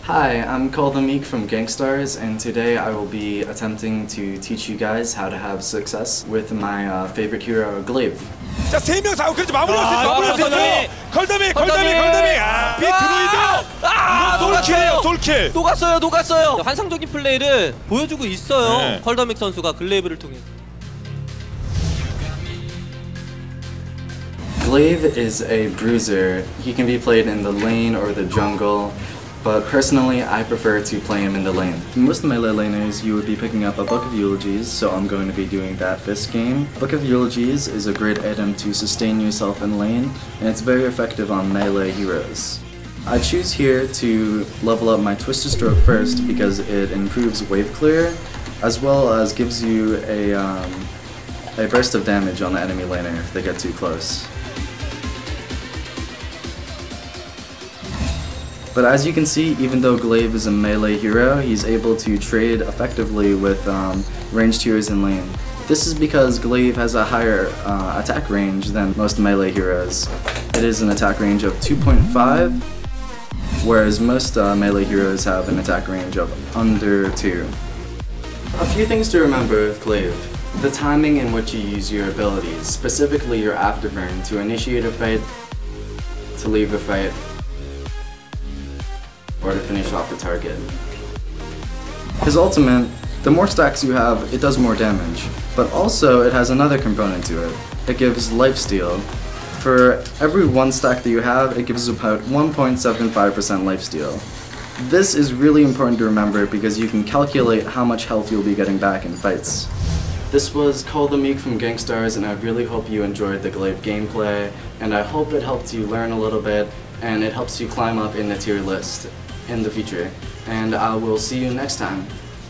Hi, I'm Koldameek from Gangstars, and today I will be attempting to teach you guys how to have success with my favorite hero, Glaive. 자, 3명 다 그렇지 마무리했어요. 컬더믹. 비 드로이드. 솔킬이에요, 솔킬. 녹았어요. 환상적인 플레이를 보여주고 있어요. 네. 컬더믹 선수가 글레이브를 통해. Glaive is a bruiser. He can be played in the lane or the jungle, but personally I prefer to play him in the lane. Most melee laners you would be picking up a Book of Eulogies, so I'm going to be doing that this game. Book of Eulogies is a great item to sustain yourself in lane, and it's very effective on melee heroes. I choose here to level up my Twisted Stroke first because it improves wave clear, as well as gives you a burst of damage on the enemy laner if they get too close. But as you can see, even though Glaive is a melee hero, he's able to trade effectively with ranged heroes in lane. This is because Glaive has a higher attack range than most melee heroes. It is an attack range of 2.5, whereas most melee heroes have an attack range of under 2. A few things to remember with Glaive. The timing in which you use your abilities, specifically your afterburn to initiate a fight, to leave a fight, or to finish off the target. His ultimate, the more stacks you have, it does more damage, but also it has another component to it. It gives lifesteal. For every 1 stack that you have, it gives about 1.75% lifesteal. This is really important to remember because you can calculate how much health you'll be getting back in fights. This was Koldameek from Gangstars, and I really hope you enjoyed the Glaive gameplay, and I hope it helped you learn a little bit, and it helps you climb up in the tier list in the future. And I will see you next time.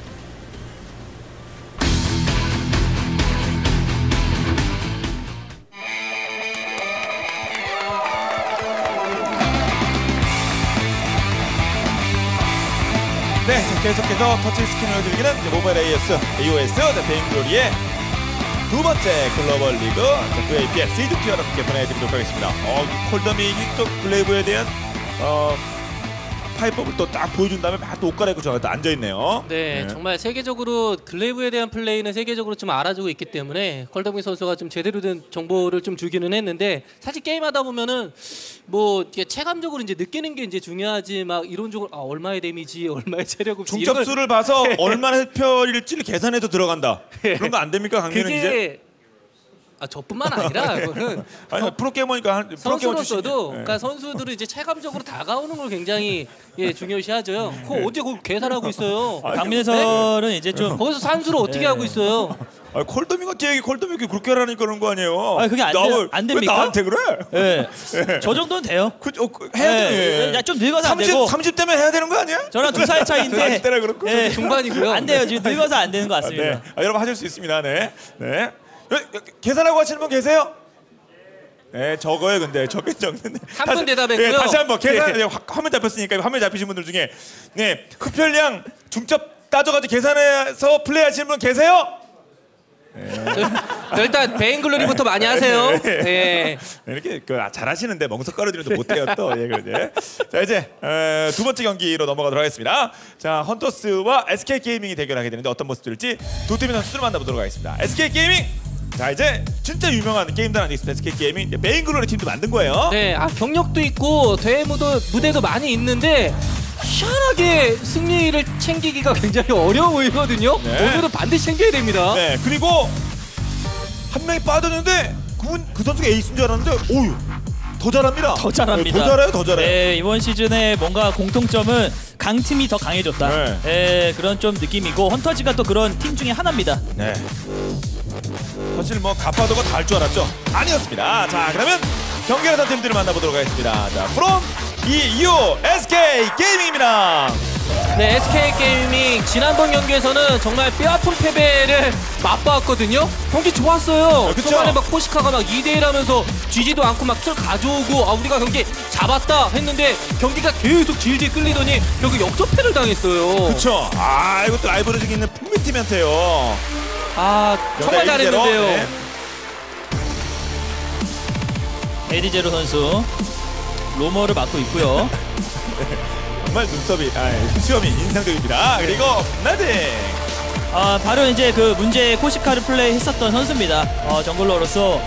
네, 계속해서 터치 스킨을 즐기는 모바일 AOS 베인글로리의 두 번째 글로벌 리그 VAPL 시즌 2 여러분께 보내드리도록 하겠습니다. 콜더믹이 또 글레이브에 대한 파이법을 또 딱 보여준 다음에 막 또 옷 갈아입고 저한테 앉아있네요. 네, 정말 세계적으로 글레이브에 대한 플레이는 세계적으로 좀 알아주고 있기 때문에 컬더믹 선수가 좀 제대로 된 정보를 좀 주기는 했는데, 사실 게임하다 보면은 뭐 이게 체감적으로 이제 느끼는 게 이제 중요하지, 막 이론적으로 얼마의 데미지, 얼마의 체력 없이 중첩수를 봐서 얼마나 흡혈일지를 계산해서 들어간다. 그런 거 안 됩니까, 강민은 이제? 저뿐만 아니라 그거는 아니, 프로게이머니까 선수로서도 그러니까 선수들은 이제 체감적으로 다가오는 걸 굉장히 중요시하죠. 그거 어디 그걸 계산하고 있어요? 강민선은 이제 좀 거기서 산수를 어떻게 하고 있어요? 콜더믹 어떻게 얘기 콜더믹이 그렇게 하라니까 그런 거 아니에요? 그게 안 됩니까? 왜 나한테 그래? 네. 저 정도는 돼요. 해야 돼. 야, 좀 늙어서 안 되고. 30대면 해야 되는 거 아니야? 저랑 2살 차이인데. 40대라 그렇고. 네. 중반이고요. 안 돼요. 지금 늙어서 안 되는 것 같습니다. 네. 여러분 하실 수 있습니다. 네. 계산하고 하시는 분 계세요? 네, 적어요. 근데 적긴 적는데. 한 분 대답했고요. 네, 다시 한번 계산. 화면 잡혔으니까 화면 잡히신 분들 중에 흡혈량 중첩 따져가지고 계산해서 플레이하시는 분 계세요? 일단 베인글로리부터 많이 하세요. 네. 이렇게 잘하시는데 멍석가루들도 못해요 또. 자, 이제 두 번째 경기로 넘어가도록 하겠습니다. 자, 헌터스와 SK 게이밍이 대결하게 되는데 어떤 모습들일지 두 팀의 선수를 만나보도록 하겠습니다. SK 게이밍. 자, 이제 진짜 유명한 게임단 아니겠습니까? SK 게이밍 베인글로리 팀도 만든 거예요. 네, 경력도 있고 대회 무대도 많이 있는데 희한하게 승리를 챙기기가 굉장히 어려워 보이거든요. 네. 오늘은 반드시 챙겨야 됩니다. 네, 그리고 한 명이 빠졌는데 그 선수가 에이스인 줄 알았는데 오유 더 잘합니다. 더 잘합니다. 더 잘해요. 네, 이번 시즌에 뭔가 공통점은 강팀이 더 강해졌다. 네, 그런 좀 느낌이고 헌터즈가 또 그런 팀 중에 하나입니다. 네. 사실 뭐 가파도가 다 할 줄 알았죠? 아니었습니다. 자, 그러면 경기하던 팀들을 만나보도록 하겠습니다. 자, 프롬 EU SK 게이밍입니다. 네, SK 게이밍 지난번 경기에서는 정말 뼈아픈 패배를 맛봤거든요. 경기 좋았어요. 그쵸? 초반에 막 포시카가 막 2대1 하면서 쥐지도 않고 막 킬 가져오고 우리가 경기 잡았다 했는데 경기가 계속 질질 끌리더니 결국 역전패를 당했어요. 그쵸? 이것도 라이벌이 있는 풍미팀한테요. 정말 잘했는데요. 네. 에디제로 선수 로머를 맡고 있고요. 정말 수염이 인상적입니다. 그리고 나딩. 바로 이제 그 문제의 코시카를 플레이했었던 선수입니다. 정글러로서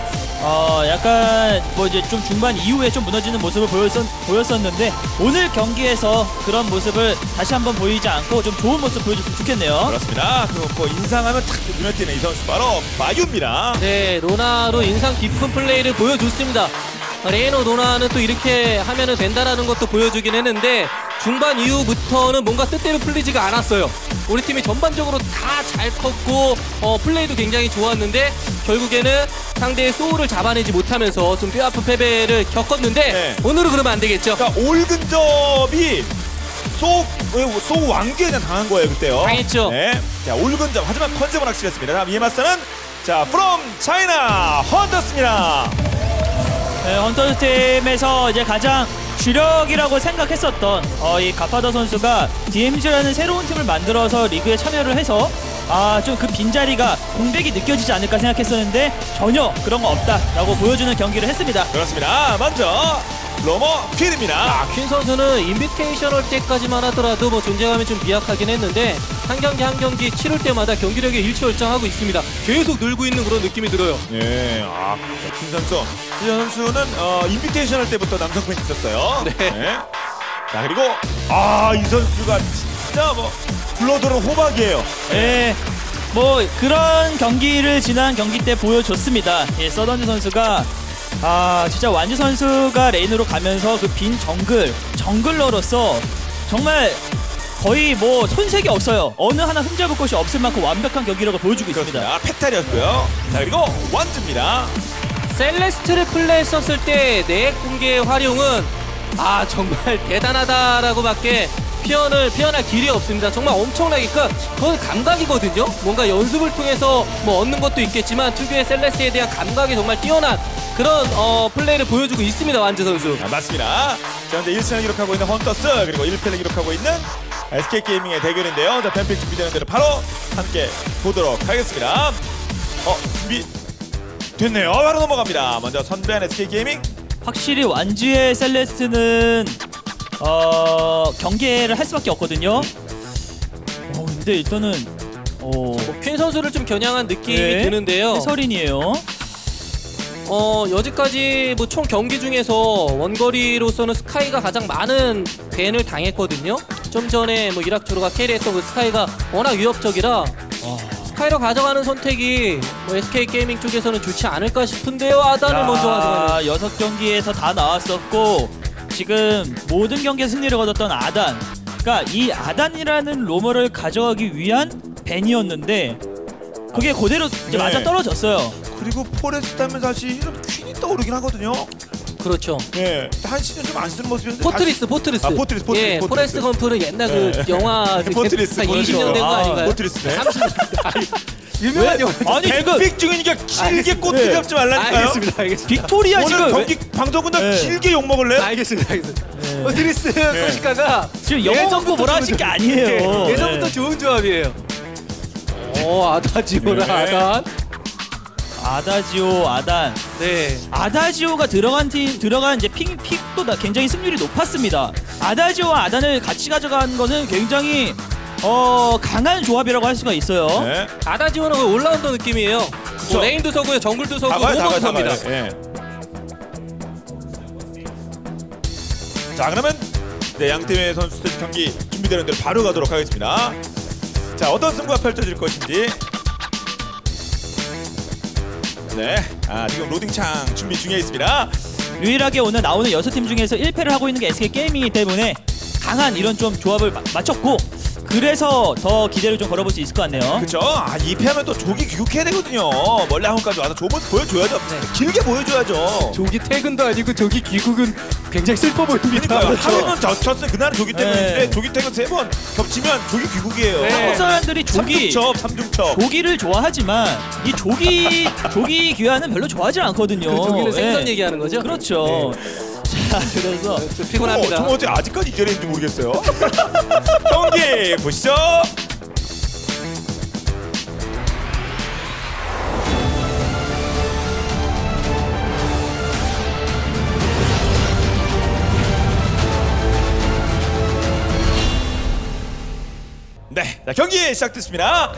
약간 뭐 이제 좀 중반 이후에 좀 무너지는 모습을 보였었는데 오늘 경기에서 그런 모습을 다시 한번 보이지 않고 좀 좋은 모습 보여줬으면 좋겠네요. 그렇습니다. 뭐 인상하면 탁 눈에 띄는 이 선수 바로 마유입니다. 네, 로나로 인상 깊은 플레이를 보여줬습니다. 레이너 로나는 또 이렇게 하면은 된다라는 것도 보여주긴 했는데 중반 이후부터는 뭔가 뜻대로 풀리지가 않았어요. 우리 팀이 전반적으로 다 잘 컸고 플레이도 굉장히 좋았는데 결국에는 상대의 소울을 잡아내지 못하면서 좀 뼈아픈 패배를 겪었는데 네. 오늘은 그러면 안 되겠죠. 그러니까 올 근접이 소 왕기에 그냥 당한 거예요 그때요. 당했죠. 네. 자, 올 근접 하지만 컨셉은 확실했습니다. 다음 이에 맞서는 자 from 차이나 헌터스입니다. 네, 헌터스 팀에서 이제 가장 주력이라고 생각했었던 이 가파더 선수가 DMG라는 새로운 팀을 만들어서 리그에 참여를 해서 좀 그 빈자리가 공백이 느껴지지 않을까 생각했었는데 전혀 그런 거 없다라고 보여주는 경기를 했습니다. 그렇습니다. 먼저 로머 퀸입니다. 퀸 선수는 인비테이셔널 때까지만 하더라도 뭐 존재감이 좀 미약하긴 했는데 한 경기 치를 때마다 경기력이 일취월장하고 있습니다. 계속 늘고 있는 그런 느낌이 들어요. 예, 퀸 선수. 이 선수는 인비테이셔널 때부터 남성 팬이 있었어요. 네. 자, 그리고 이 선수가 진짜 뭐 블러드는 호박이에요. 네, 뭐 그런 경기를 지난 경기 때 보여줬습니다. 예, 서던지 선수가 진짜 완주 선수가 레인으로 가면서 그 빈 정글러로서 정말 거의 뭐 손색이 없어요. 어느 하나 흠잡을 것이 없을 만큼 완벽한 경기력을 보여주고 있습니다. 페탈이었고요. 자, 그리고 완주입니다. 셀레스트를 플레이했었을 때 내액 공개의 활용은 정말 대단하다라고밖에 표현할 길이 없습니다. 정말 엄청나니까 그건 감각이거든요. 뭔가 연습을 통해서 뭐 얻는 것도 있겠지만 특유의 셀레스에 대한 감각이 정말 뛰어난 그런 플레이를 보여주고 있습니다. 완주 선수. 맞습니다. 자, 현재 1승을 기록하고 있는 헌터스 그리고 1패를 기록하고 있는 SK게이밍의 대결인데요. 자, 뱀픽 준비되는 대로 바로 함께 보도록 하겠습니다. 준비 됐네요. 바로 넘어갑니다. 먼저 선배한 SK게이밍. 확실히 완주의 셀레스트는 경계를 할 수밖에 없거든요. 근데 일단은 퀸 선수를 좀 겨냥한 느낌이 드는데요. 해설인이에요. 여지까지 뭐 총 경기 중에서 원거리로서는 스카이가 가장 많은 밴을 당했거든요. 좀 전에 뭐 이락주로가 캐리했던 그 스카이가 워낙 위협적이라 스카이로 가져가는 선택이 뭐 SK 게이밍 쪽에서는 좋지 않을까 싶은데요. 아단을 먼저 가져가는 6경기에서 다 나왔었고 지금 모든 경기에서 승리를 거뒀던 아단. 그러니까 이 아단이라는 로머를 가져가기 위한 밴이었는데 그게 그대로 이제 맞아 떨어졌어요. 그리고 포레스트 하면 사실은 퀸이 떠오르긴 하거든요. 그렇죠. 네, 한 시즌 좀 안 쓰는 모습이었는데 포트리스. 포트리스. 예, 포레스트 검프는 옛날 그 영화 포트리스. 20년 된 거 아닌가요? 포트리스. 네. 30년. 유명한 영화. 아니 지금 빅 중이니까 길게 꼬투리 잡지 말라니까요. 알겠습니다. 빅토리아 오늘 지금 경기 방송은 길게 욕 먹을래요? 알겠습니다. 포트리스 코시카가 지금 영어 공부 뭐라 하실 게 아니에요. 예전부터 좋은 조합이에요. 아다지오라 아단. 아다지오 아단. 네. 아다지오가 들어간 이제 픽도 굉장히 승률이 높았습니다. 아다지오와 아단을 같이 가져간 거는 굉장히 강한 조합이라고 할 수가 있어요. 네. 아다지오는 그 올라운더 느낌이에요. 뭐 레인도 서고요, 정글도 서고, 오버도 섭니다. 자, 그러면 양 팀의 선수들 경기 준비되는 대로 바로 가도록 하겠습니다. 자, 어떤 승부가 펼쳐질 것인지. 네, 지금 로딩창 준비 중에 있습니다. 유일하게 오늘 나오는 6팀 중에서 1패를 하고 있는 게 SK게이밍이기 때문에 강한 이런 좀 조합을 맞췄고 그래서 더 기대를 좀 걸어볼 수 있을 것 같네요. 그렇죠. 2패하면 또 조기 귀국해야 되거든요. 멀리 한국까지 와서 조금 보여줘야죠. 길게 보여줘야죠. 조기 퇴근도 아니고 조기 귀국은 굉장히 슬퍼 보입니다. 그러니까요. 하루는 졌어요. 그날은 조기 퇴근인데 조기 퇴근 3번 겹치면 조기 귀국이에요. 한국 사람들이 삼중첩. 조기를 좋아하지만 이 조기 귀환은 별로 좋아하지 않거든요. 그 조기는 생선 얘기하는 거죠? 그렇죠. 자, 그래서 피곤합니다. 저 어제 아직까지 이 자리에 있는지 모르겠어요. 경기 보시죠. 자, 경기 시작됐습니다.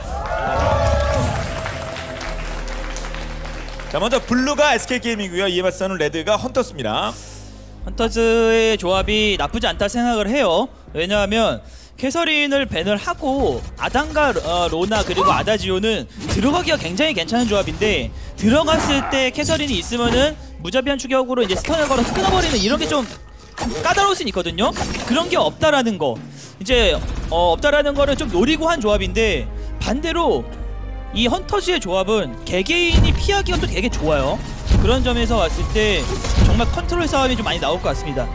자, 먼저 블루가 SK게이밍이고요. 이에 맞서는 레드가 헌터스입니다. 헌터즈의 조합이 나쁘지 않다 생각을 해요. 왜냐하면 캐서린을 밴을 하고 아단과 로나 그리고 아다지오는 들어가기가 굉장히 괜찮은 조합인데, 들어갔을 때 캐서린이 있으면은 무자비한 추격으로 이제 스턴을 걸어서 끊어버리는 이런 게 좀 까다로울 수 있거든요. 그런 게 없다라는 거, 이제 없다라는 거를 좀 노리고 한 조합인데, 반대로 이 헌터즈의 조합은 개개인이 피하기가 또 되게 좋아요. 그런 점에서 봤을 때 정말 컨트롤 싸움이 좀 많이 나올 것 같습니다.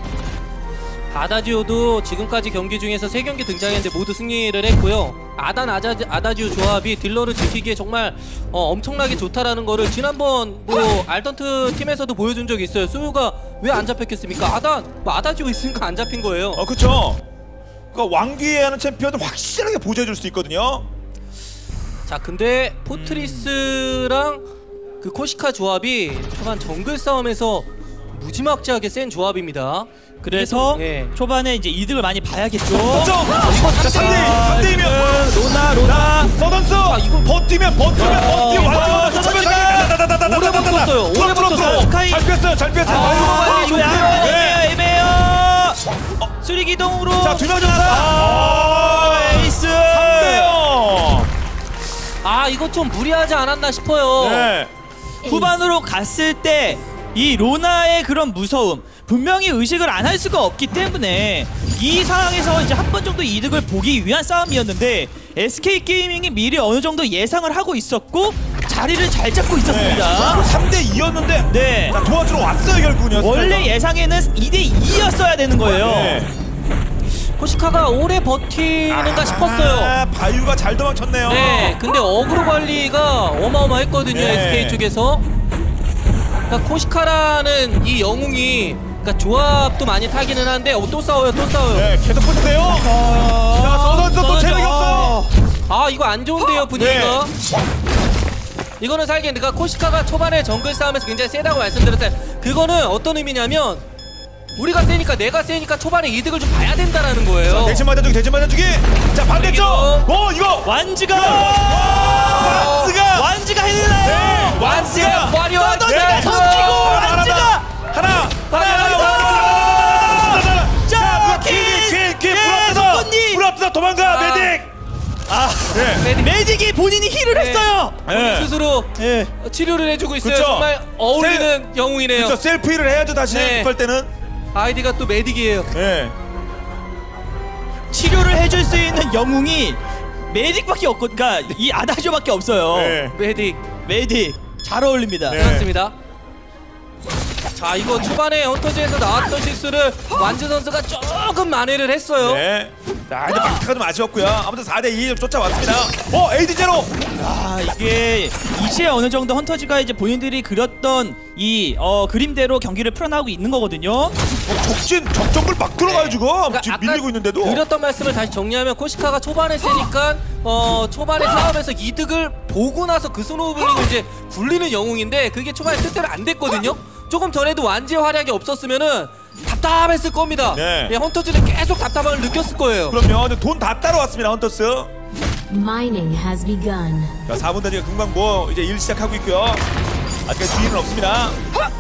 아다지오도 지금까지 경기 중에서 3경기 등장했는데 모두 승리를 했고요. 아다지오 조합이 딜러를 지키기에 정말 엄청나게 좋다라는 거를 지난번 뭐 알턴트 팀에서도 보여준 적이 있어요. 수유가 왜 안 잡혔겠습니까? 아다지오 있으니까 안 잡힌 거예요. 그쵸. 그러니까 왕귀에 하는 챔피언을 확실하게 보조해줄 수 있거든요. 자, 근데 포트리스랑 그 코시카 조합이 초반 정글 싸움에서 무지막지하게 센 조합입니다. 그래서 예. 초반에 이제 이득을 많이 봐야겠죠. 자, 3대2면 로나 서던스 이거 버티면 오래 붙었어요. 오래 붙었어요. 스카이. 잘 뺐어요. 네. 애매해요. 수리 기동으로. 자, 2명 전사. 에이스. 3대0. 이거 좀 무리하지 않았나 싶어요. 네. 후반으로 갔을 때 이 로나의 그런 무서움, 분명히 의식을 안 할 수가 없기 때문에 이 상황에서 이제 한 번 정도 이득을 보기 위한 싸움이었는데, SK게이밍이 미리 어느 정도 예상을 하고 있었고 자리를 잘 잡고 있었습니다. 3대2였는데 네. 자, 도와주러 왔어요 결국은요. 원래 예상에는 2대2였어야 되는 거예요. 네. 코시카가 오래 버티는가 싶었어요. 바유가 잘 도망쳤네요. 네, 근데 어그로 관리가 어마어마했거든요. 네. SK 쪽에서. 그러니까 코시카라는 이 영웅이, 그러니까 조합도 많이 타기는 한데 또 싸워요. 네, 계속 붙는데요. 자, 서던스 또 체력이 없어요. 이거 안 좋은데요, 분위기가. 이거는 살겠는데, 그러니까 코시카가 초반에 정글 싸움에서 굉장히 세다고 말씀드렸어요. 그거는 어떤 의미냐면 우리가 세니까, 내가 세니까 초반에 이득을 좀 봐야 된다라는 거예요. 대신 맞아주기. 자, 반대쪽. 이거 완즈가 해내나요? 완즈가 화려한 서던스가 던지고 완즈가 하나. 자, 불 앞에서 도망가. 메딕. 메딕이 본인이 힐을 했어요. 본인 스스로 치료를 해주고 있어요. 그쵸? 정말 어울리는 영웅이네요. 그렇죠. 셀프 힐을 해야죠 다시. 네. 급할 때는. 아이디가 또 메딕이에요. 네. 치료를 해줄 수 있는 영웅이 메딕밖에 없고, 그러니까 이 아다지오밖에 없어요. 네. 메딕 잘 어울립니다. 네. 그렇습니다. 자, 이거 초반에 헌터즈에서 나왔던 실수를 완즈 선수가 조금 만회를 했어요. 네. 자, 이제 막타가 좀 아쉬웠고요. 아무튼 4대2 쫓아왔습니다. AD 제로. 이게 이제 어느 정도 헌터즈가 이제 본인들이 그렸던 이 그림대로 경기를 풀어나가고 있는 거거든요. 적정글 막 들어가요 지금. 그러니까 지금 아까 밀리고 있는데도. 드렸던 말씀을 다시 정리하면, 코시카가 초반에 세니까 초반에 싸움에서 이득을 보고 나서 그 스노우볼링을 이제 굴리는 영웅인데, 그게 초반에 뜻대로 안 됐거든요. 조금 전에도 완지의 활약이 없었으면은 답답했을 겁니다. 네. 헌터즈는 계속 답답함을 느꼈을 거예요. 그럼요. 돈 다 따라왔습니다 헌터스. Mining has begun. 자, 4분 대지가 금방 이제 일 시작하고 있고요. 아직까지 주인은 없습니다.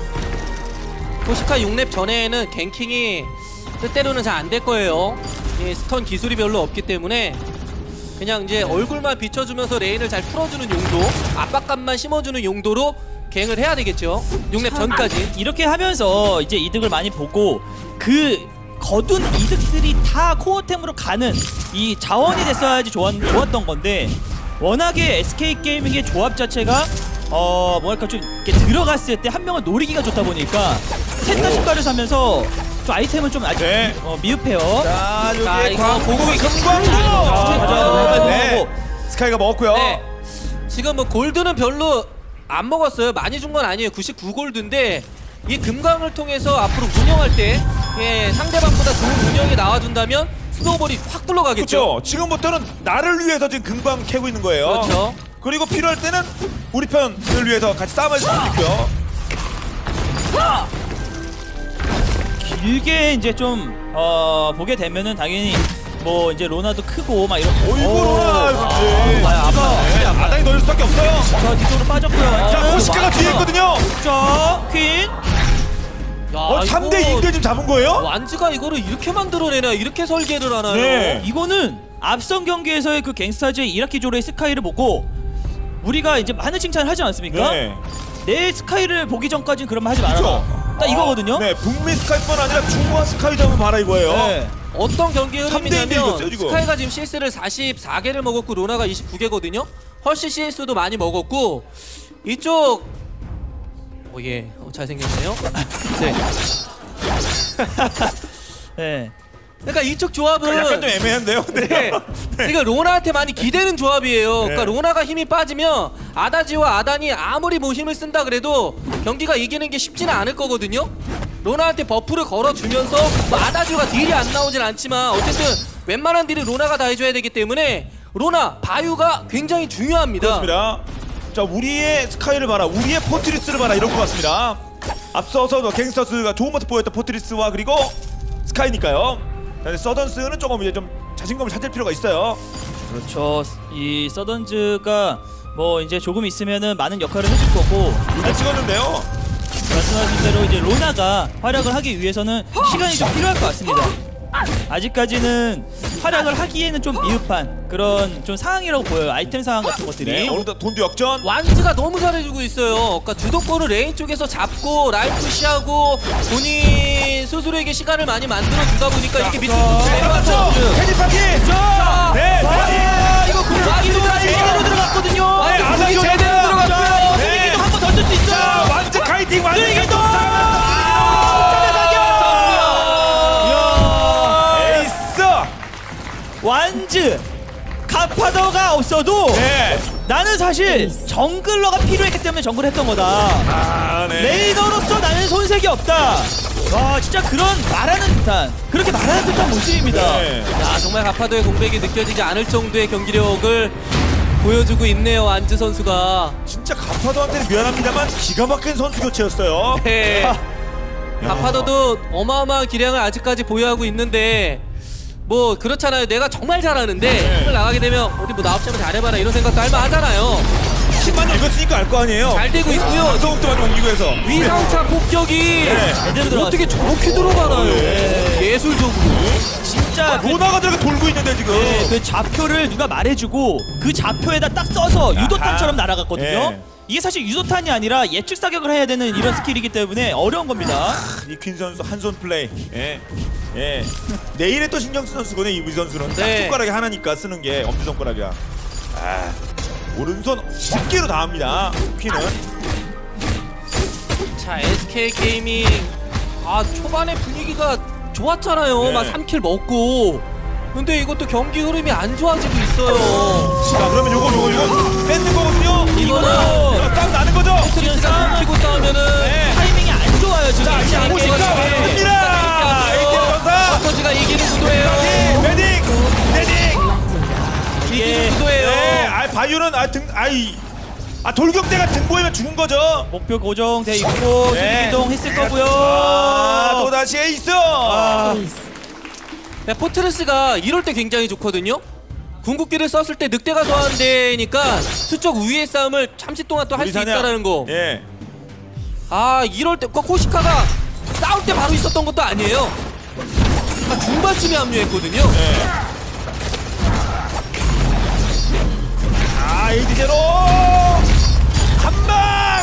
코시카 6렙 전에는 갱킹이 뜻대로는 잘 안 될 거예요. 스턴 기술이 별로 없기 때문에 그냥 이제 얼굴만 비춰주면서 레인을 잘 풀어주는 용도, 압박감만 심어주는 용도로 갱을 해야 되겠죠. 6렙 전까지. 이렇게 하면서 이제 이득을 많이 보고, 그 거둔 이득들이 다 코어템으로 가는 이 자원이 됐어야지 좋았던 건데, 워낙에 SK게이밍의 조합 자체가 뭐랄까 좀 이렇게 들어갔을 때 한 명을 노리기가 좋다 보니까 셋다 신발을 사면서 좀 아이템은 좀 아직 미흡해요. 자, 여기 이거 고국이 금광구. 네. 스카이가 먹었고요. 네. 지금 뭐 골드는 별로 안 먹었어요. 많이 준 건 아니에요. 99골드인데 이 금강을 통해서 앞으로 운영할 때 상대방보다 좋은 운영이 나와준다면 스노우볼이 확 굴러가겠죠. 그렇죠. 지금부터는 나를 위해서 지금 금방 캐고 있는 거예요. 그렇죠. 그리고 필요할 때는 우리 편을 위해서 같이 싸움할 수도 있고요. 길게 이제 좀 보게 되면은 당연히 뭐 이제 로나도 크고 막 이런. 어이구 로나. 아다니 넣을 수밖에 없어요. 자 뒤쪽으로 빠졌고요. 자 코시카가 뒤에 있거든요. 자 퀸. 야, 3대 2대 지금 잡은 거예요? 완즈가 이거를 이렇게 만들어내나 이렇게 설계를 하나요? 네. 이거는 앞선 경기에서의 그 갱스타즈의 이라키조로의 스카이를 보고 우리가 이제 많은 칭찬을 하지 않습니까? 네. 내 스카이를 보기 전까지는 그러면 하지 말아라. 딱 이거거든요. 네, 북미 스카이뿐 아니라 중화 스카이도 한번 봐라 이거예요. 네. 어떤 경기 3대 2대 흐름이냐면 이겼어요, 지금. 스카이가 지금 CS를 44개를 먹었고 로나가 29개거든요. 훨씬 CS도 많이 먹었고 이쪽 잘생겼네요. 네. 네. 그러니까 이쪽 조합은 약간 좀 애매한데요. 네. 그러니까 로나한테 많이 기대는 조합이에요. 그러니까 로나가 힘이 빠지면 아다지와 아단이 아무리 뭐 힘을 쓴다 그래도 경기가 이기는 게 쉽지는 않을 거거든요. 로나한테 버프를 걸어주면서 뭐 아다지가 딜이 안 나오진 않지만 어쨌든 웬만한 딜을 로나가 다 해줘야 되기 때문에 로나, 바유가 굉장히 중요합니다. 그렇습니다. 자, 우리의 스카이를 봐라, 우리의 포트리스를 봐라 이런 것 같습니다. 앞서서 갱스터스가 좋은 모습 보였던 포트리스와 그리고 스카이니까요. 근데 서던스는 조금 이제 좀 자신감을 찾을 필요가 있어요. 그렇죠. 이 서던즈가 뭐 이제 조금 있으면은 많은 역할을 해줄 거고 잘 찍었는데요. 말씀하신 대로 이제 로나가 활약을 하기 위해서는 시간이 좀 필요할 것 같습니다. 아직까지는 활약을 하기에는 좀 미흡한 그런 좀 상황이라고 보여요. 아이템 상황 같은 것들이. 네, 오늘도 돈도 역전. 완즈가 너무 잘해주고 있어요. 그러니까 주도권을 레인 쪽에서 잡고 라인 푸시하고 본인 스스로에게 시간을 많이 만들어주다 보니까 이렇게 밑으로 내려와서 캐디파티. 자, 네, 이거 구기도가 제대로 들어갔거든요. 네, 아다니 제대로 제대로 들어갔고요. 네. 한 번 더 쓸 수 있어요. 자, 완전 카이팅, 완전 쓰레기도! 완즈 갓파더가 없어도 네. 나는 사실 정글러가 필요했기 때문에 정글을 했던 거다. 아, 네. 레이더로서 나는 손색이 없다. 와 진짜 그런 말하는 듯한 그렇게 말하는 듯한 모습입니다. 네. 야, 정말 가파도의 공백이 느껴지지 않을 정도의 경기력을 보여주고 있네요. 완즈 선수가. 진짜 가파도한테는 미안합니다만 기가 막힌 선수 교체였어요. 네. 가파도도 어마어마한 기량을 아직까지 보유하고 있는데 뭐 그렇잖아요. 내가 정말 잘하는데 힘을 나가게 되면 어디 뭐 나 없으면 잘해봐라 이런 생각도 할만 하잖아요. 10만 읽었으니까 알 거 아니에요. 잘 되고 있고요. 방송국도 많이 옮기고 해서. 위상차 폭격이 제대로 어떻게 들어갔어요. 저렇게 들어가나요? 예술적으로. 진짜 그, 로나가 저렇게 돌고 있는데 지금. 그 좌표를 누가 말해주고 그 좌표에다 딱 써서 유도탄처럼 날아갔거든요. 예. 이게 사실 유도탄이 아니라 예측 사격을 해야 되는 이런 스킬이기 때문에 어려운 겁니다. 이 퀸 선수 한 손 플레이. 예. 예. 내일에 또 신경 쓰는 선수거든요. 이 선수는. 네. 손가락이 하나니까 쓰는 게 엄지 손가락이야. 아. 오른손 집게로 다 합니다. 퀸은. 자, SK 게이밍 초반에 분위기가 좋았잖아요. 네. 막 3킬 먹고. 근데 이것도 경기 흐름이 안 좋아지고 있어요. 자, 그러면 요거 뺏는 거거든요. 이거는 싸움 나는 거죠. 스트레스가 키고 싸우면은 타이밍이 안 좋아요 지금. 자, 이제 보시죠. 갑니다. 에이티어 전사. 버터즈가 이기는 구도예요. 메딕. 이기는 구도예요. 네. 바이오는 돌격대가 등 보이면 죽은 거죠. 목표 고정돼 있고 네. 이동 했을 거고요. 또 다시 에이스. 네, 포트레스가 이럴 때 굉장히 좋거든요. 궁극기를 썼을 때 늑대가 소환되니까 수적 우위의 싸움을 잠시 동안 또 할 수 있다라는 거. 예. 이럴 때 코시카가 싸울 때 바로 있었던 것도 아니에요. 중반쯤에 합류했거든요. 네. 에이디 제로 한 방.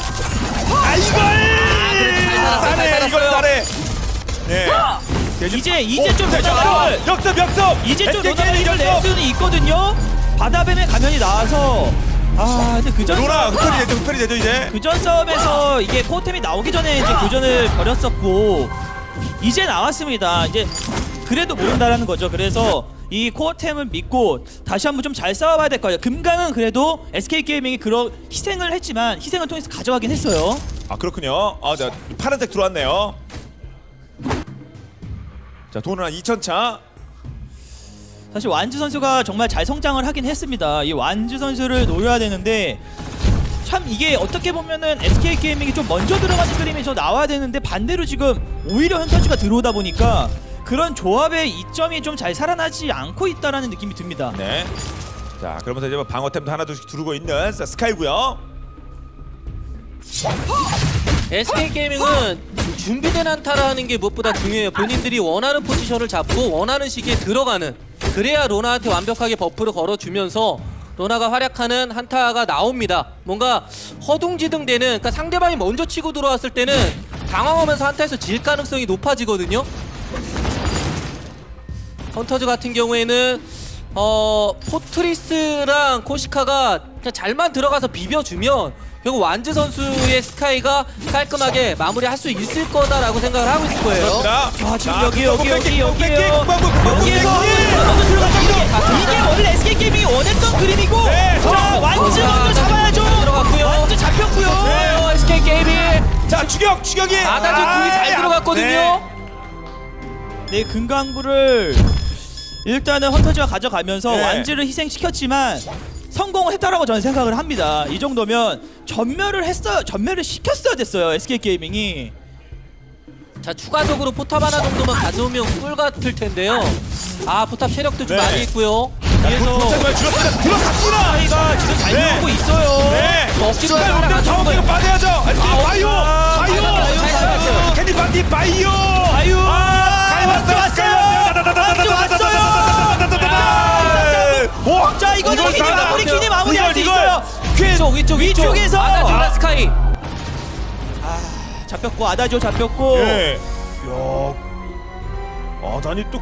그래도 이걸 잘해. 네. 이제 좀 로나를 역습. 이제 좀 로나를 이걸 낼 수는 있거든요. 바다뱀의 가면이 나와서 근데 그전 로나 흡혈이 되죠 이제. 그전 싸움에서 이게 코어템이 나오기 전에 이제 교전을 벌였었고 이제 나왔습니다. 이제 그래도 모른다라는 거죠. 그래서 이 코어템을 믿고 다시 한번 좀 잘 싸워봐야 될 거예요. 금강은 그래도 SK 게이밍이 그런 희생을 했지만 희생을 통해서 가져가긴 했어요. 그렇군요. 네, 파란색 들어왔네요. 자, 돈은 한 2,000차. 사실 완즈 선수가 정말 잘 성장을 하긴 했습니다. 이 완즈 선수를 노려야 되는데 참 이게 어떻게 보면은 SK 게이밍이 좀 먼저 들어가는 그림이 저 나와야 되는데 반대로 지금 오히려 현타주가 들어오다 보니까 그런 조합의 이점이 좀 잘 살아나지 않고 있다라는 느낌이 듭니다. 네. 자, 그러면서 이제 방어템도 하나둘씩 두르고 있는 스카이고요. SK게이밍은 준비된 한타라는 게 무엇보다 중요해요. 본인들이 원하는 포지션을 잡고 원하는 시기에 들어가는, 그래야 로나한테 완벽하게 버프를 걸어주면서 로나가 활약하는 한타가 나옵니다. 뭔가 허둥지둥대는, 그러니까 상대방이 먼저 치고 들어왔을 때는 당황하면서 한타에서 질 가능성이 높아지거든요. 헌터즈 같은 경우에는 포트리스랑 코시카가 그냥 잘만 들어가서 비벼주면 결국 완즈 선수의 스카이가 깔끔하게 마무리할 수 있을 거다라고 생각을 하고 있을 거예요. 자, 지금 여기에서 한번 들어갔다. 이게 원래 SK게이밍이 원했던 그림이고, 자, 완즈 먼저 잡아야죠. 들어갔고요. 완즈 잡혔고요. 좋아요, SK게이밍. 자, 추격이 아다지 둘이 잘 들어갔거든요. 네, 금강부를 일단은 헌터즈가 가져가면서 네. 완즈를 희생시켰지만 성공했다라고 저는 생각을 합니다. 이 정도면 전멸을 시켰어야 됐어요, SK게이밍이. 자, 추가적으로 포탑 하나 정도만 가져오면 꿀 같을 텐데요. 아, 포탑 체력도 좀 네. 많이 있고요. 뒤에서 들어갔구나. 스카이가 지금 잘 네. 들어오고 있어요. 네. 억지로 하나 일단 가져온 정확하게 거예요. 빠져야죠. 바이오. 잘 잡았어요. 캔디 반디 바이오. 바이오. 왔어요. 자, 이거는 키니 마무리할 수 있어요. 위쪽에서 아다지와 스카이. 잡혔고, 아다지오 잡혔고. 예. 야. 아다니 또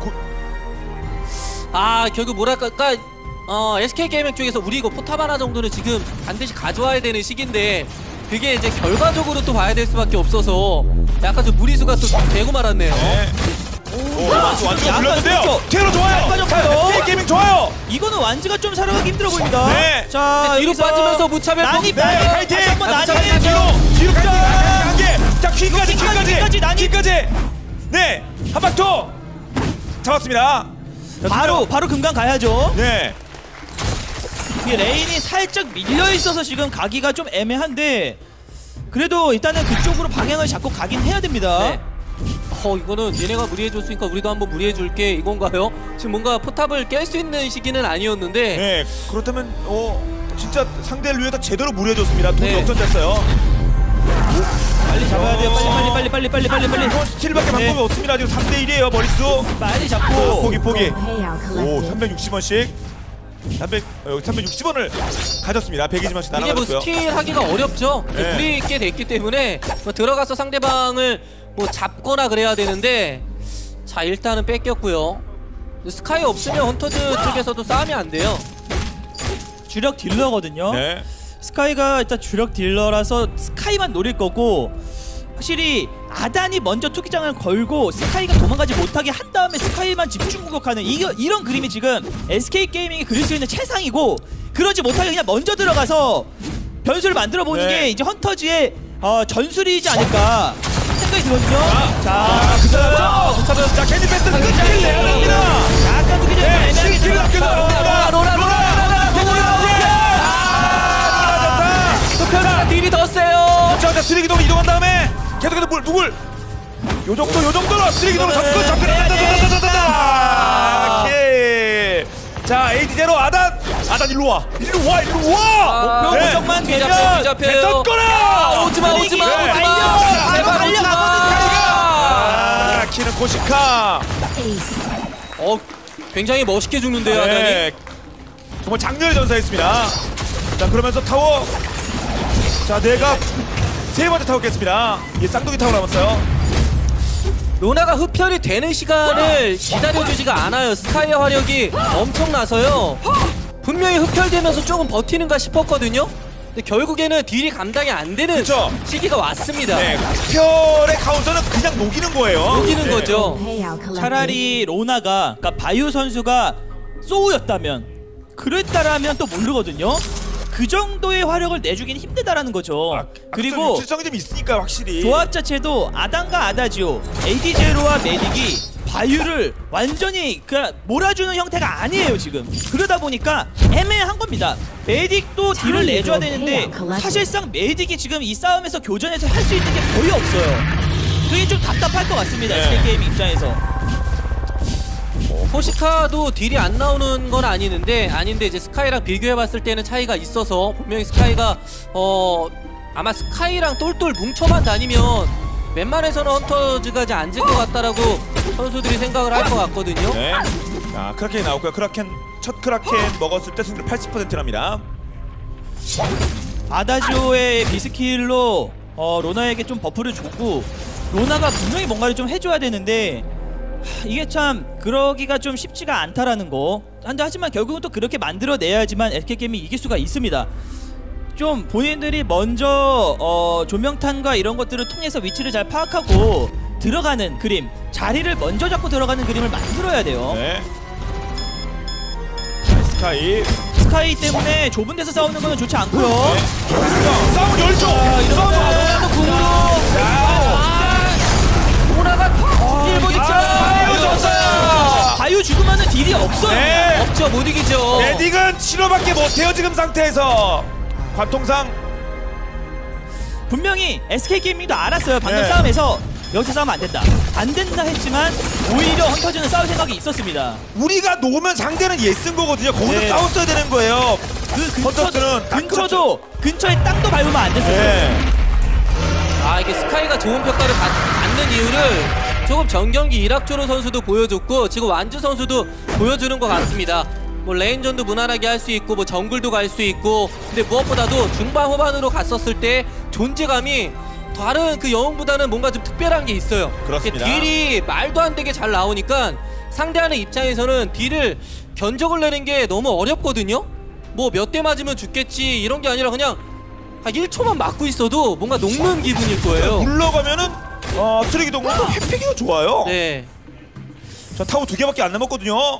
결국 뭐랄까, SK게이밍 쪽에서 우리 이거 포탑 하나 정도는 지금 반드시 가져와야 되는 시기인데 그게 이제 결과적으로 또 봐야 될 수밖에 없어서 약간 좀 무리수가 또 되고 말았네요. 완전 불렀는데요. 그렇죠. 테러 좋아요. 빠졌고요. SK게이밍 좋아요. 이거는 완즈가 좀 살아가기 힘들어 보입니다. 네. 자, 뒤로 여기서 빠지면서 무차별 난입, 네, 파이팅. 다시 한번 무차별 난입해야죠. 뒤로 간게. 자, 퀸까지. 난입. 네. 한 방 더. 잡았습니다. 자, 바로 금강 가야죠. 네. 이게 레인이 살짝 밀려 있어서 지금 가기가 좀 애매한데 그래도 일단은 그쪽으로 방향을 잡고 가긴 해야 됩니다. 네. 이거는 얘네가 무리해줬으니까 우리도 한번 무리해줄게 이건가요? 지금 뭔가 포탑을 깰 수 있는 시기는 아니었는데 네. 그렇다면 진짜 상대를 위해서 제대로 무리해줬습니다. 돈이 네. 역전됐어요. 빨리 잡아야 돼요. 빨리. 이건 스틸밖에 네. 방법이 없습니다. 지금 3대1이에요. 머릿수. 빨리 잡고. 포기. Payout 오, collected. 360원씩. 360원을 가졌습니다. 120원씩 이게 뭐 날아가졌고요. 스틸 하기가 어렵죠. 네. 무리 있게 됐기 때문에 뭐 들어가서 상대방을 뭐 잡거나 그래야 되는데 자, 일단은 뺏겼고요. 스카이 없으면 헌터즈 쪽에서도 싸움이 안 돼요. 주력 딜러거든요. 네. 스카이가 일단 주력 딜러라서 스카이만 노릴 거고 확실히 아단이 먼저 투기장을 걸고 스카이가 도망가지 못하게 한 다음에 스카이만 집중 공격하는 이런 그림이 지금 SK게이밍이 그릴 수 있는 최상이고 그러지 못하게 그냥 먼저 들어가서 변수를 만들어 보는 네. 게 이제 헌터즈의 전술이지 않을까 생각이 들거든요. 자, 자, 캔디 패스 끝까지 내야 됩니다. 약간 투기장이 애매하게 들어갔어요. 로라 투표가 딜이 더 세요. 자, 쓰레기동으로 이동한 다음에 계속해서 누굴? 요 정도로 쓰레기동으로 접근. 자, 에이디제로 아단 일로 와. 표정만 되면 대선 거라. 오지마. 키는 코시카. 굉장히 멋있게 죽는데요, 아단이. 네. 정말 장렬히 전사했습니다. 자, 그러면서 타워. 자, 내가 세 번째 타워 깼습니다. 이게 쌍둥이 타워 남았어요. 로나가 흡혈이 되는 시간을 기다려주지가 않아요. 스카이의 화력이 엄청나서요. 분명히 흡혈되면서 조금 버티는가 싶었거든요. 근데 결국에는 딜이 감당이 안 되는 그쵸? 시기가 왔습니다. 네, 흡혈의 카운터는 그냥 녹이는 거예요. 녹이는 네. 거죠. Payout collected. 차라리 로나가 그러니까 바이오 선수가 소우였다면 그랬다라면 또 모르거든요. 그 정도의 화력을 내주긴 힘들다라는 거죠. 그리고 실성이 좀 있으니까 확실히. 조합 자체도 아단과 아다지오, 에이디제로와 메딕이 바이오를 완전히 몰아주는 형태가 아니에요 지금. 그러다 보니까 애매한 겁니다. 메딕도 딜을 내줘야 되는데 사실상 메딕이 지금 이 싸움에서 교전에서 할 수 있는 게 거의 없어요. 그게 좀 답답할 것 같습니다. 네. SK게이밍 입장에서. 코시카도 딜이 안 나오는 건 아닌데 이제 스카이랑 비교해봤을 때는 차이가 있어서 분명히 스카이가 아마 스카이랑 똘똘 뭉쳐만 다니면 웬만해서는 헌터즈가 이제 앉을 것 같다라고 선수들이 생각을 할 것 같거든요. 네. 자, 크라켄이 나왔고요. 크라켄 첫 크라켄 먹었을 때 승률 80%랍니다. 아다지오의 비스킬로 로나에게 좀 버프를 줬고 로나가 분명히 뭔가를 좀 해줘야 되는데 이게 참 그러기가 좀 쉽지가 않다라는 거. 하지만 결국은 또 그렇게 만들어내야지만 SK게임이 이길 수가 있습니다. 좀 본인들이 먼저 조명탄과 이런 것들을 통해서 위치를 잘 파악하고 들어가는 그림, 자리를 먼저 잡고 들어가는 그림을 만들어야 돼요. 네. 자, 스카이 때문에 좁은 데서 싸우는 거는 좋지 않고요. 네. 싸움 열죠. 로나도 궁으로 로나가 1분 있죠. 바유 죽으면은 딜이 없어요. 네. 없죠. 못 이기죠. 메딕은 치료밖에 못해요 지금 상태에서. 관통상 분명히 SK게이밍도 알았어요. 방금 네. 싸움에서 여기서 싸우면 안 된다. 안 된다 했지만 오히려 헌터즈는 싸울 생각이 있었습니다. 우리가 놓으면 상대는 예쓴 거거든요. 거기서 네. 싸웠어야 되는 거예요. 그 헌터즈는 근처에 땅도 밟으면 안 됐었어요. 네. 이게 스카이가 좋은 평가를 받는 이유를 조금 전 경기 이락조로 선수도 보여줬고 지금 완주 선수도 보여주는 것 같습니다. 뭐 레인전도 무난하게 할 수 있고 뭐 정글도 갈 수 있고 근데 무엇보다도 중반 후반으로 갔었을 때 존재감이 다른 그 영웅보다는 뭔가 좀 특별한 게 있어요. 그렇습니다. 딜이 말도 안 되게 잘 나오니까 상대하는 입장에서는 딜을 견적을 내는 게 너무 어렵거든요. 뭐 몇 대 맞으면 죽겠지 이런 게 아니라 그냥 한 1초만 맞고 있어도 뭔가 녹는 기분일 거예요. 물러가면은 쓰레기 동물도 햄픽이도 좋아요. 네. 자, 타워 2개밖에 안 남았거든요.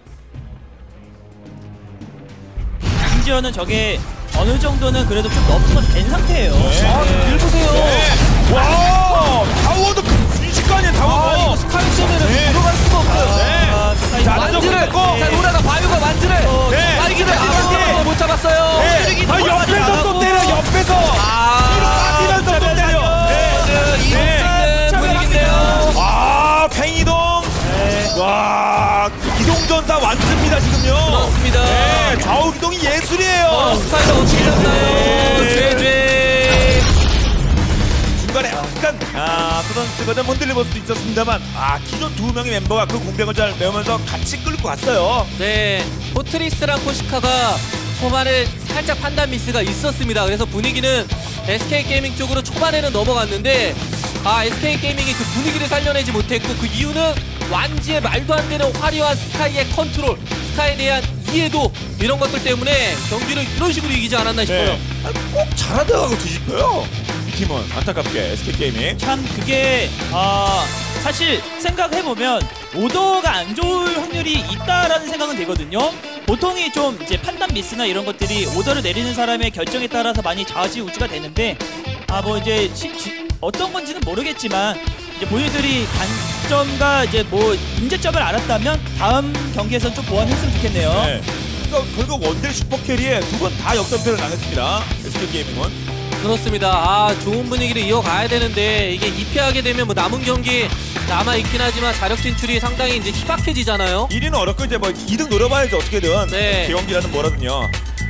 심지어는 저게 어느 정도는 그래도 좀 너프가 된 상태예요. 딜 보세요. 와, 타워도 순식간이에요. 타워도. 이거 스카이 때문에 네. 들어갈 수가 없어요. 네. 스카이 자, 완주를 네. 자 로라가 바위가 완주를 네. 빨기를 못 잡았어요. 네. 옆에서 또 때려. 옆에서. 빠지면서 또 때려. 네. 이동는 분위기인데요. 팽이동. 와, 기동전사 완주입니다 지금요. 그렇습니다. 네, 좌우 기동이 예술이에요. 스카이가 어떻게 잡나요? 네. 죄. 중간에 약간 수선스가 좀 흔들려 볼 수도 있었습니다만 기존 두 명의 멤버가 그 공백을 잘 메우면서 같이 끌고 갔어요. 네, 포트리스랑 코시카가 초반에 살짝 판단 미스가 있었습니다. 그래서 분위기는 SK게이밍 쪽으로 초반에는 넘어갔는데 SK게이밍이 그 분위기를 살려내지 못했고 그 이유는 완지의 말도 안 되는 화려한 스카이의 컨트롤, 스카이에 대한 이해도 이런 것들 때문에 경기를 이런 식으로 이기지 않았나 싶어요. 네. 꼭 잘하다가고 뒤집혀요. 이 팀은 안타깝게 SK게이밍. 참 그게 사실 생각해보면 오더가 안 좋을 확률이 있다라는 생각은 되거든요. 보통이 좀 이제 판단 미스나 이런 것들이 오더를 내리는 사람의 결정에 따라서 많이 좌지우지가 되는데 뭐 이제 어떤 건지는 모르겠지만 이제 본인들이 단점과 이제 뭐 문제점을 알았다면 다음 경기에서는 좀 보완했으면 좋겠네요. 네. 그러니까 결국 원딜 슈퍼캐리에 두 번 다 역전패를 당했습니다. SK게이밍은. 그렇습니다. 좋은 분위기를 이어가야 되는데 이게 2패하게 되면 뭐 남은 경기 남아있긴 하지만 자력 진출이 상당히 이제 희박해지잖아요. 1위는 어렵고 이제 뭐 2등 노려봐야죠 어떻게든. 네. 개경기라든 뭐라든요.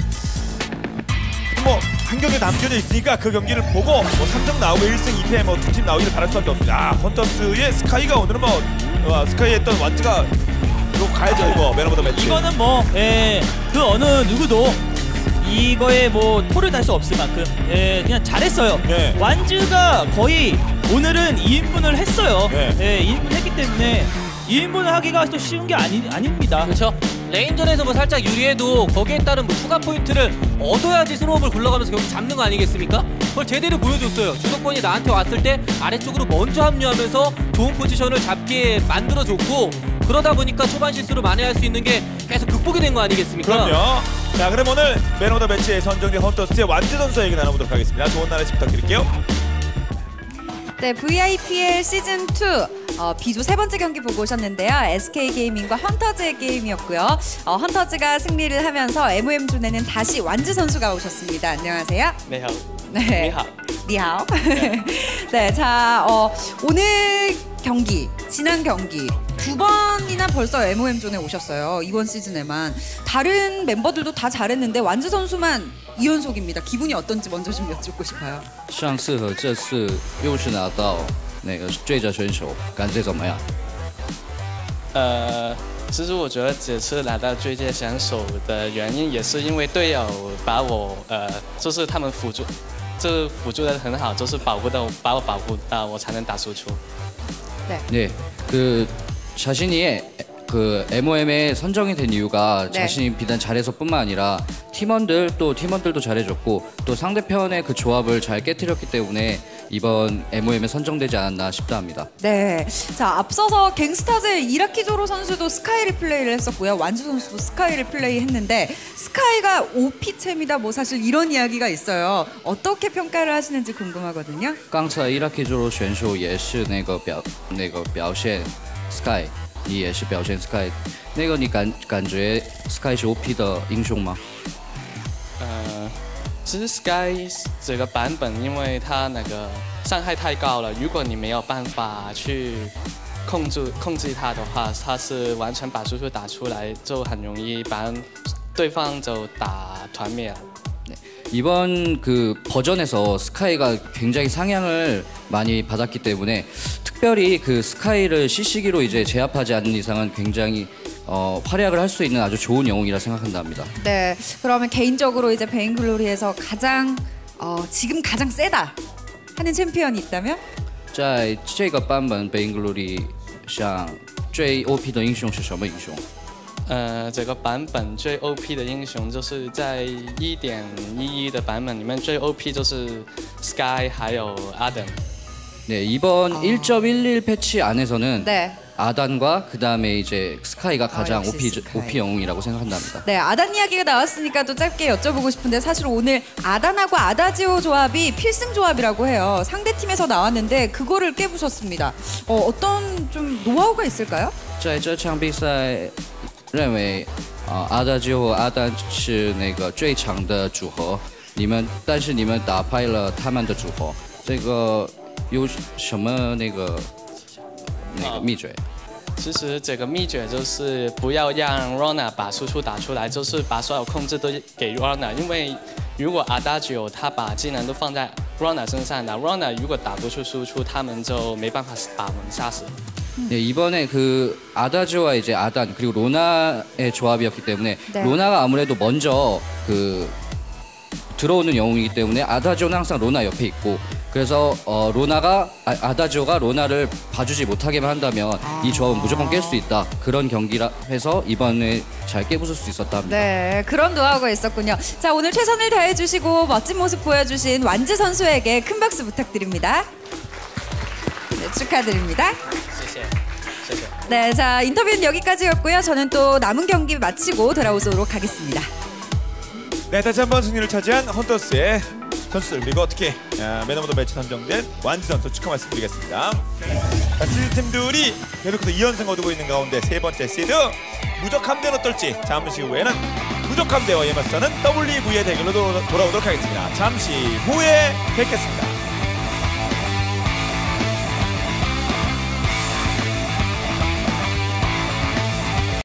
뭐 한 경기에 남겨져 있으니까 그 경기를 보고 뭐 3점 나오고 1승 2패 뭐 두 팀 나오기를 바랄 수밖에 없습니다. 헌터스의 스카이가 오늘은 뭐 스카이에 했던 완즈가 이거 가야죠 이거 맨 오브 더 매치. 이거는 뭐 그 어느 누구도 이거에 뭐 토를 달 수 없을 만큼 그냥 잘했어요. 네. 완즈가 거의 오늘은 2인분을 했어요. 네. 2인분 했기 때문에 2인분을 하기가 또 쉬운 게 아닙니다. 그렇죠. 레인전에서 뭐 살짝 유리해도 거기에 따른 뭐 추가 포인트를 얻어야지 스노우볼 굴러가면서 경기 잡는 거 아니겠습니까? 그걸 제대로 보여줬어요. 주도권이 나한테 왔을 때 아래쪽으로 먼저 합류하면서 좋은 포지션을 잡게 만들어줬고 그러다 보니까 초반 실수를 만회할 수 있는 게 계속 극복이 된 거 아니겠습니까? 그럼요. 자, 그럼 오늘 맨 오브 더 매치에 선정된 헌터스의 완즈 선수 얘기 나눠보도록 하겠습니다. 좋은 날씨 부탁드릴게요. 네, VIPL 시즌2 B조 세 번째 경기 보고 오셨는데요. SK게이밍과 헌터즈의 게임이었고요. 헌터즈가 승리를 하면서 MOM존에는 다시 완즈 선수가 오셨습니다. 안녕하세요. 네하오. 네. 니하오. 니하오. 네, 자 오늘 경기, 지난 경기 2번이나 벌써 MOM존에 오셨어요. 이번 시즌에만. 다른 멤버들도 다 잘했는데 완즈 선수만 2연속입니다. 기분이 어떤지 먼저 좀 여쭙고 싶어요. 上次和这次又是拿到那个最佳选手，感觉怎么样？ 其实我觉得这次拿到最佳选手的原因，也是因为队友把我就是他们辅助的很好，就是把我保护到，我才能打输出。 네, 그 자신이 그 MOM에 선정이 된 이유가 네. 자신이 비단 잘해서뿐만 아니라 팀원들도 잘해줬고 또 상대편의 그 조합을 잘 깨뜨렸기 때문에 이번 MOM에 선정되지 않았나 싶다 합니다. 네. 자, 앞서서 갱스타즈의 이라키조로 선수도 스카이를 플레이를 했었고요. 완즈 선수도 스카이를 플레이했는데 스카이가 OP챔이다 뭐 사실 이런 이야기가 있어요. 어떻게 평가를 하시는지 궁금하거든요. 刚才伊拉克州选手也是那个表现 Sky， 你也是表现 Sky， 那个你感觉 Sky 是 OP 的英雄吗？ 其实 Sky 这个版本，因为它那个伤害太高了，如果你没有办法去控制它的话，它是完全把输出打出来，就很容易把对方就打团灭了。 이번 그 버전에서 스카이가 굉장히 상향을 많이 받았기 때문에 특별히 그 스카이를 CC기로 이제 제압하지 않는 이상은 굉장히 활약을 할 수 있는 아주 좋은 영웅이라 생각한답니다. 네. 그러면 개인적으로 이제 베인글로리에서 가장 지금 가장 세다 하는 챔피언이 있다면? 在这个版本 베인글로리 上最 OP 的英雄是什么英雄？ 这个版本最 OP 的英雄就是在1.11的版本里面最 OP 就是 Sky 还有 Adam。 네, 이번 1.11 패치 안에서는 네. 아단과 그 다음에 이제 스카이가 가장 역시 스카이. OP 영웅이라고 생각한답니다. 네, 아단 이야기가 나왔으니까 또 짧게 여쭤보고 싶은데 사실 오늘 아단하고 아다지오 조합이 필승 조합이라고 해요. 상대 팀에서 나왔는데 그거를 깨부셨습니다. 어떤 좀 노하우가 있을까요? 在这场比赛，认为阿达基和阿丹是那个最强的组合，但是你们打败了他们的组合，这个有什么那个秘诀？ 其实这个秘诀就是不要让 Rona 把输出打出来，就是把所有控制都给 Rona， 因为如果 Adagio 他把技能都放在 Rona 身上的 Rona 如果打不出输出，他们就没办法把我们杀死。 네, 이번에 그 아다지오와 이제 아단 그리고 로나의 조합이었기 때문에 네. 로나가 아무래도 먼저 그 들어오는 영웅이기 때문에 아다지오는 항상 로나 옆에 있고 그래서 아다지오가 로나를 봐주지 못하게만 한다면 이 조합은 무조건 깰 수 있다 그런 경기라 해서 이번에 잘 깨부술 수 있었다 합니다. 네, 그런 노하우가 있었군요. 자, 오늘 최선을 다해주시고 멋진 모습 보여주신 완즈 선수에게 큰 박수 부탁드립니다. 네, 축하드립니다. 네, 자 인터뷰는 여기까지였고요. 저는 또 남은 경기 마치고 돌아오도록 하겠습니다. 네, 다시 한번 승리를 차지한 헌터스의 선수들 그리고 특히 맨 오브 더 매치 선정된 완즈 선수 축하 말씀드리겠습니다. 자, 시드팀들이 계속해서 2연승 거두고 있는 가운데 세 번째 시드 무적함대는 어떨지 잠시 후에는 무적함대와 맞서는 WV의 대결로 돌아오도록 하겠습니다. 잠시 후에 뵙겠습니다.